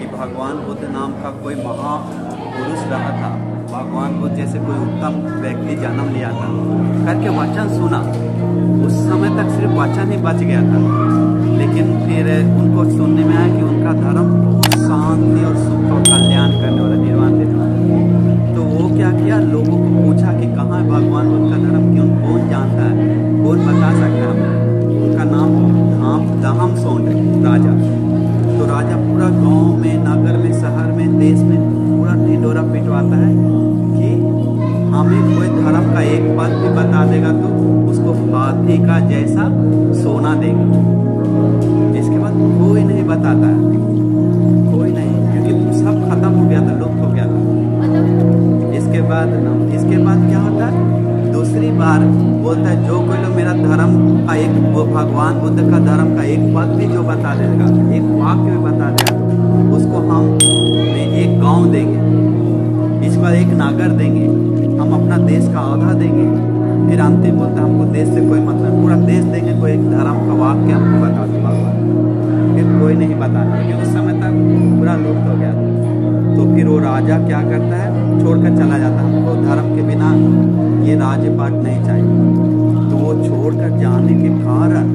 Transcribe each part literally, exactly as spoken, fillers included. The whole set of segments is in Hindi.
कि भगवान बुद्ध नाम का कोई महापुरुष रहा था, भगवान बुद्ध जैसे कोई उत्तम व्यक्ति जन्म लिया था करके वचन सुना। उस समय तक सिर्फ वचन ही बच गया था, लेकिन फिर उनको सुनने में आया कि उनका धर्म बहुत शांति और सुख और कल्याण करने वाला, निर्वाण देने वाला। तो वो क्या किया, लोगों को पूछा कि कहाँ है भगवान बुद्ध का धर्म, क्यों, कौन जानता है, कौन बता सकता है। उनका नाम धाम दाहम सोंड राजा। तो राजा पूरा गांव में, नगर में, शहर में, देश में पूरा ढिंढोरा पिटवाता है कि हमें कोई धर्म का एक पद भी बता देगा तो उसको हाथी का जैसा सोना देंगे। इसके बाद कोई नहीं बताता है, कोई नहीं, क्योंकि सब खत्म हो गया था, लुप्त हो गया था। इसके बाद इसके बाद क्या होता है, दूसरी बार बोलता है जो कोई लोग मेरा धर्म का एक, वो भगवान बुद्ध का धर्म का एक पद भी जो बता देगा, एक वाक्य भी बता देगा, तो उसको हम एक गांव देंगे, इसके बाद एक नगर देंगे, हम अपना देश का आधा देंगे। फिर अंतिम बोलता है हमको देश से कोई मतलब, पूरा देश देंगे, कोई एक धर्म का वाक्य हमको बता दो भगवान। फिर कोई नहीं बताना, क्योंकि उस समय तक पूरा लुप्त हो गया था। तो फिर वो राजा क्या करता है, छोड़कर चला जाता है, हमको धर्म के बिना ये राज्य पाठ नहीं चाहिए। तो वो छोड़कर जाने के कारण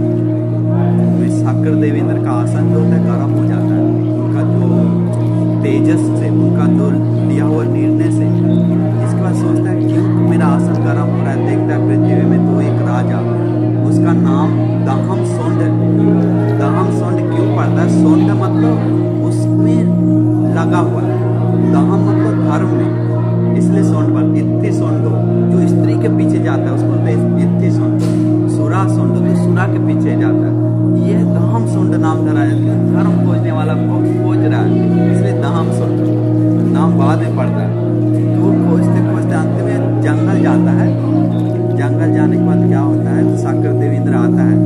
शक्र देवेंद्र का आसन जो होता है गर्म हो जाता है, उनका जो तेजस से, उनका जो लिया हुआ निर्णय से। इसके बाद सोचता है क्यों मेरा आसन गर्म हो रहा है, देखता है पृथ्वी में तो एक राजा, उसका नाम दाहम सोंड। दाहम सोंड क्यों पड़ता है, सोंड मतलब उसमें लगा हुआ है, दाहम मतलब धर्म में, इसलिए सोंड पर इतनी सोंड जो स्त्री के पीछे जाता है उसको इतनी सोंड, सुरा सोंड तो सुरा के पीछे जाता है। ये दाहम सोंड नाम धरा है, धर्म खोजने वाला को खोज रहा है, इसलिए दाहम सोंड नाम बाद में पड़ता है। तो खोजते खोजते अंत में जंगल जाता है। जंगल जाने के बाद क्या होता है, शक्र देवेंद्र आता है,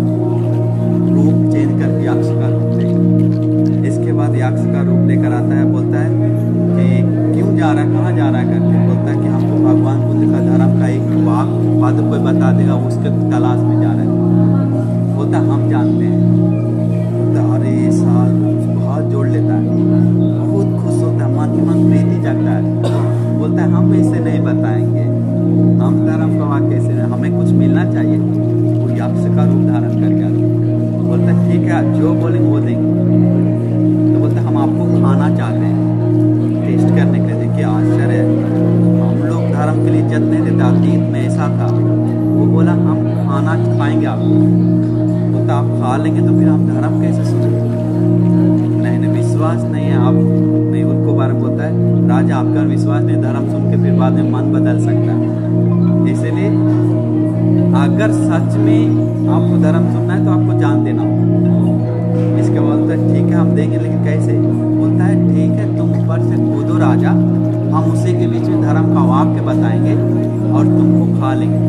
रूप चेंज करके यक्ष का रूप लेकर। इसके बाद यक्ष का रूप लेकर आता है, बोलता है कि क्यों जा रहा है, कहाँ जा रहा है करके। बोलता है कि हमको भगवान बुद्ध का धर्म का एक वाक पद कोई बता देगा, उसके तलाश में जा रहा है। बोलता है हम जानते हैं। बोलता है अरे साल, बहुत जोड़ लेता है, बहुत खुश होता है, मन मन प्रीति जगता है। बोलता है हम इसे नहीं बताएंगे, हम धर्म का वाक कैसे, हमें कुछ मिलना चाहिए। वो यक्ष का रूप धारण करके आता है। बोलता है ठीक है, जो बोलेंगे वो देंगे। तो बोलता है हम आपको खाना चाहते हैं, टेस्ट करने के लिए। देखिए आश्चर्य है, हम लोग धर्म के लिए इज्जत नहीं देते, अतीत में ऐसा था। वो बोला हम खाना खाएंगे आपको। बोलता आप खा लेंगे तो फिर हम धर्म कैसे सुनेंगे, नहीं नहीं विश्वास नहीं है आप नहीं। उनको बारे में बोलता है राजा आपका विश्वास नहीं, धर्म सुन के फिर बाद में मन बदल सकता है, इसलिए अगर सच में आपको धर्म सुनना है तो आपको जान देना होगा। इसके बाद बोलता है ठीक है हम देंगे, लेकिन कैसे। बोलता है ठीक है तुम ऊपर से कूदो राजा, हम उसी के बीच में धर्म का वाक्य बताएंगे और तुमको खा लेंगे।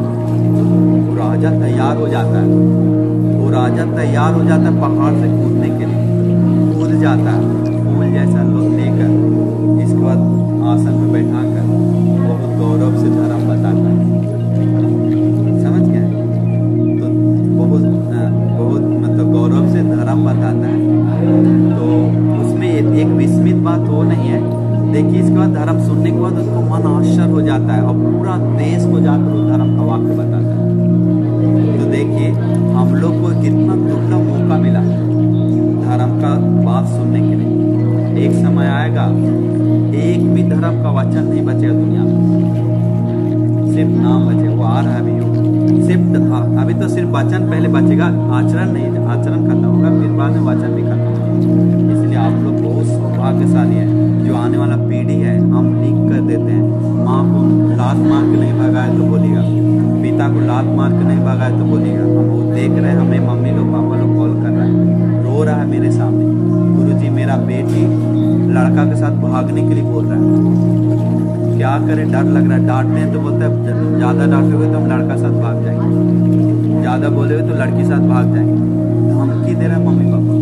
तो राजा तैयार हो जाता है, वो राजा तैयार हो जाता है पहाड़ से कूदने के लिए, कूद जाता है फूल जैसा लेकर। इसके बाद आसन में बैठा कर बहुत गौरव से धर्म बताता है, समझ गए। तो बहुत बहुत मतलब गौरव से धर्म बताता है। तो उसमें एक विस्मित बात वो नहीं है, देखिए इसके बाद धर्म सुनने के बाद उसको मन आश्चर्य हो जाता है और पूरा देश को जाकर वो धर्म का वाक्य बताता है। तो देखिए हम लोग को कितना दुर्लभ मौका मिला धर्म का बात सुनने के लिए। एक समय आएगा एक भी धर्म का वचन नहीं बचेगा दुनिया में, सिर्फ नाम बचेगा। वो आ रहा है अभी, सिर्फ अभी तो सिर्फ वचन पहले बचेगा, आचरण नहीं, आचरण खत्म होगा फिर बाद में वचन भी खत्म होगा। इसलिए आप लोग बहुत सौभाग्यशाली है, जो आने वाला पीढ़ी है हम लिख कर देते हैं। माँ को लात मार के नहीं भगाए तो बोलिएगा, पिता को लात मार के नहीं भगाए तो बोलिएगा। हम वो देख रहे हैं, हमें मम्मी लोग पापा लोग कॉल कर रहा है, रो रहा है मेरे सामने, गुरुजी मेरा बेटी लड़का के साथ भागने के लिए बोल रहा है, क्या करे, डर लग रहा है। डांटते हैं तो बोलता है ज़्यादा डांटोगे तो हम लड़का साथ भाग जाएंगे, ज़्यादा बोलोगे तो लड़की साथ भाग जाएंगे। धमकी दे रहा है मम्मी पापा।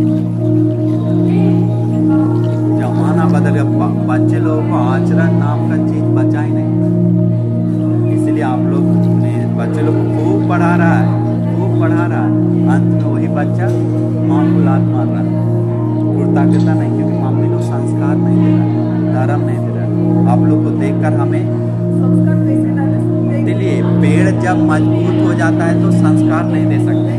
जमाना बदल गया, बच्चे लोगों को आचरण नाम का चीज बचा ही नहीं। इसलिए आप लोग बच्चे लोग को खूब पढ़ा रहा है, खूब पढ़ा रहा है, अंत में वही बच्चा माँ को लात मार रहा है। कृतज्ञता नहीं, क्योंकि मम्मी अभी लोग संस्कार नहीं दे रहा, धर्म नहीं दे रहा। आप लोग को देखकर हमें इसलिए पेड़ जब मजबूत हो जाता है तो संस्कार नहीं दे सकते।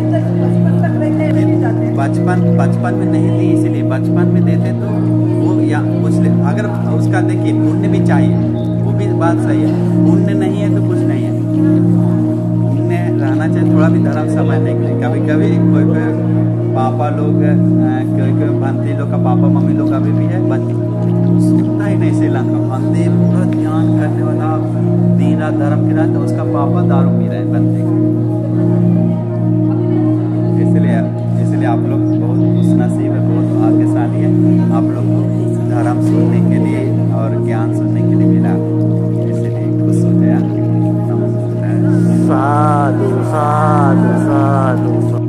बचपन बचपन में नहीं दी, इसलिए बचपन में देते तो वो या कुछ अगर उसका देखिए पुण्य भी चाहिए, वो भी बात सही है। पुण्य नहीं है तो कुछ नहीं है, पुण्य रहना चाहिए, थोड़ा भी धर्म समय निकले। कभी कभी कोई कोई पापा लोग, कोई कोई भंती लोग का पापा मम्मी लोग अभी भी है, सुनता ही नहीं श्रीलंका भंती पूरा ध्यान करने वाला दिन रात धर्म के रहा, तो उसका पापा दारू पी रहे हैं बंदे।